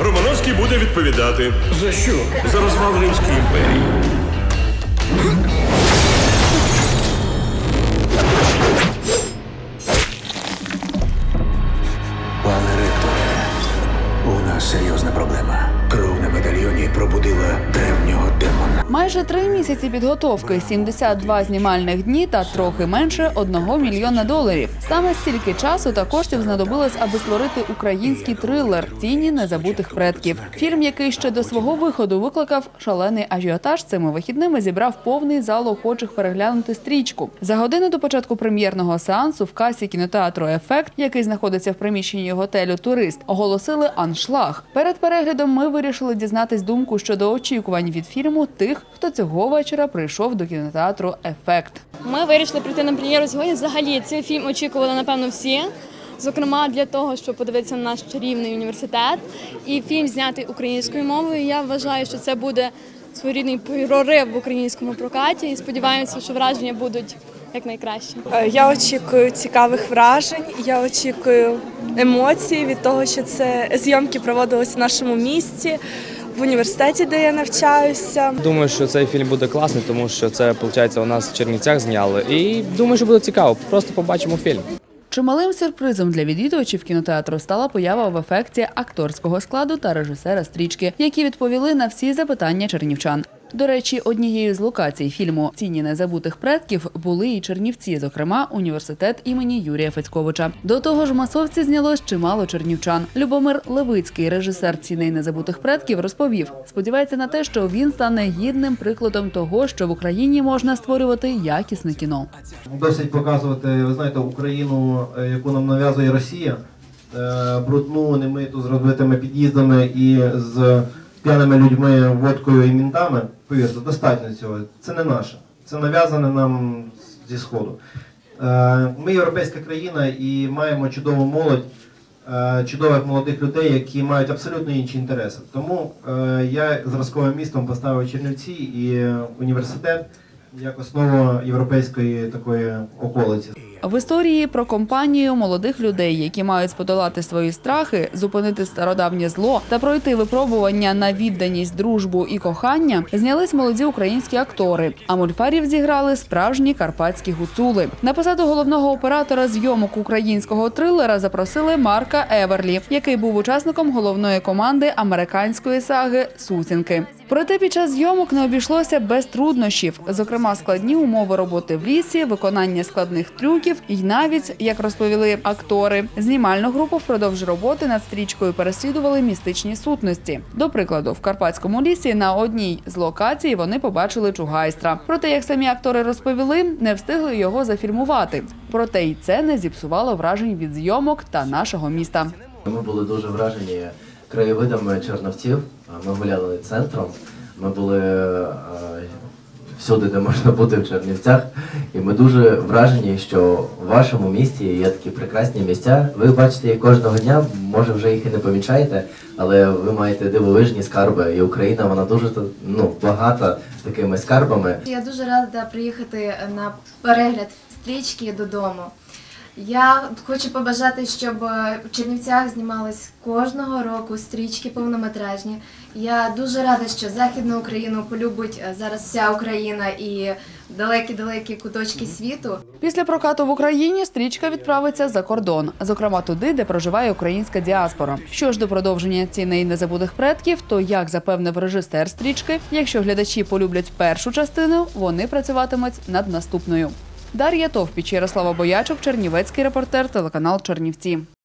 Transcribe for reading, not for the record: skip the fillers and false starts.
Романовський буде відповідати. За що? За розвал Римської імперії. Пане ректоре, у нас серйозна проблема. Кров на медальйоні пробудила древнього демона. Майже 3 місяці підготовки, 72 знімальних дні та трохи менше $1 мільйона. Саме стільки часу та коштів знадобилось, аби створити український трилер «Тіні незабутих предків». Фільм, який ще до свого виходу викликав шалений ажіотаж, цими вихідними зібрав повний зал охочих переглянути стрічку. За годину до початку прем'єрного сеансу в касі кінотеатру «Ефект», який знаходиться в приміщенні готелю «Турист», оголосили аншлаг. Перед переглядом ми вирішили дізнатись думку щодо очікувань від фільму тих, хто цього вечора прийшов до кінотеатру «Ефект». Ми вирішили прийти на прем'єру сьогодні. Взагалі, цей фільм очікували, напевно, всі. Зокрема, для того, щоб подивитися на наш чарівний університет. І фільм знятий українською мовою. Я вважаю, що це буде своєрідний прорив в українському прокаті. І сподіваємося, що враження будуть якнайкраще. Я очікую цікавих вражень, я очікую емоцій від того, що це зйомки проводилися в нашому місті, в університеті, де я навчаюся. Думаю, що цей фільм буде класний, тому що це, виходить, у нас в Чернівцях зняли. І думаю, що буде цікаво. Просто побачимо фільм. Чималим сюрпризом для відвідувачів кінотеатру стала поява в ефекті акторського складу та режисера стрічки, які відповіли на всі запитання чернівчан. До речі, однією з локацій фільму «Тіні незабутих предків» були і Чернівці, зокрема, університет імені Юрія Федьковича. До того ж, в масовці знялось чимало чернівчан. Любомир Левицький, режисер «Тіней незабутих предків», розповів, сподівається на те, що він стане гідним прикладом того, що в Україні можна створювати якісне кіно. Досить показувати, ви знаєте, Україну, яку нам нав'язує Росія, брудну, немиту, з розбитими під'їздами і з п'яними людьми, водкою і мінтами. Повірте, достатньо цього. Це не наше. Це нав'язане нам зі Сходу. Ми європейська країна і маємо чудову молодь, чудових молодих людей, які мають абсолютно інші інтереси. Тому я зразковим містом поставив Чернівці і університет як основу європейської такої околиці. В історії про компанію молодих людей, які мають подолати свої страхи, зупинити стародавнє зло та пройти випробування на відданість, дружбу і кохання, знялись молоді українські актори. А мольфарів зіграли справжні карпатські гуцули. На посаду головного оператора зйомок українського трилера запросили Марка Еверлі, який був учасником головної команди американської саги «Сутінки». Проте під час зйомок не обійшлося без труднощів. Зокрема, складні умови роботи в лісі, виконання складних трюків і навіть, як розповіли актори, знімальну групу впродовж роботи над стрічкою переслідували містичні сутності. До прикладу, в Карпатському лісі на одній з локацій вони побачили чугайстра. Проте, як самі актори розповіли, не встигли його зафільмувати. Проте й це не зіпсувало вражень від зйомок та нашого міста. Ми були дуже вражені краєвидами Чернівців. Ми гуляли центром, ми були всюди, де можна бути в Чернівцях. І ми дуже вражені, що в вашому місті є такі прекрасні місця. Ви бачите їх кожного дня, може вже їх і не помічаєте, але ви маєте дивовижні скарби. І Україна, вона дуже багата такими скарбами. Я дуже рада приїхати на перегляд стрічки додому. Я хочу побажати, щоб в Чернівцях знімались кожного року стрічки повнометражні. Я дуже рада, що Західну Україну полюбить зараз вся Україна і далекі-далекі куточки світу. Після прокату в Україні стрічка відправиться за кордон, зокрема туди, де проживає українська діаспора. Що ж до продовження «Тіней незабутих предків», то, як запевнив режисер стрічки, якщо глядачі полюблять першу частину, вони працюватимуть над наступною. Дар'я Товпіч, Ярослава Боячук, Чернівецький репортер, телеканал Чернівці.